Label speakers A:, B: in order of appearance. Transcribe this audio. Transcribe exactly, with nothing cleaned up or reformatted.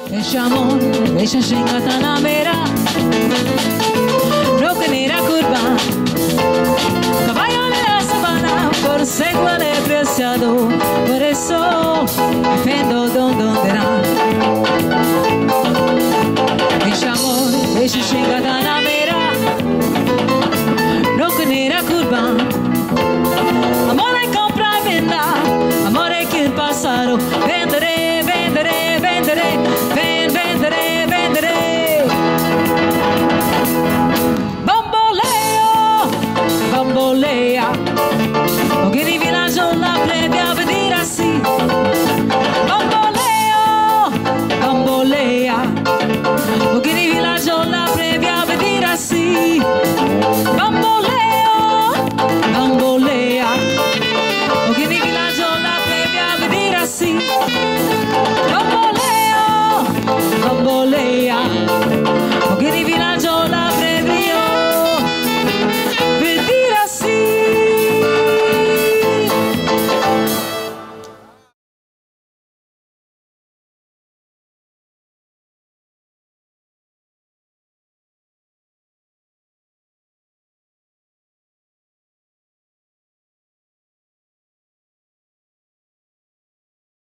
A: Ese amor, esa chinga tan amera, roca nera curva, caballo de la sabana, por seguir apreciado, por eso, defendo don don de